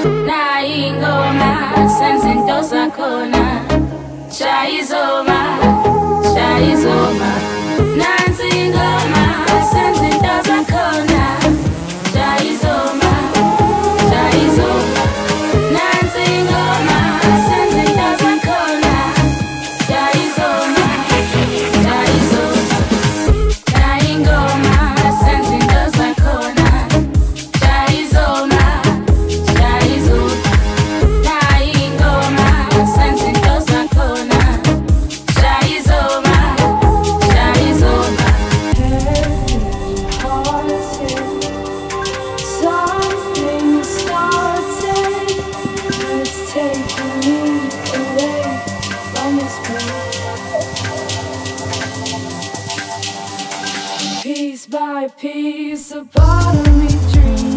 na ingoma senze into zakhona shayizoma shayizoma nansi ingoma senze into zakhona shayizoma shayizoma nansi ingoma senze into zakhona shayizoma shayizoma na ingoma senze into zakhona shayizoma Piece by piece, a part of me dreams.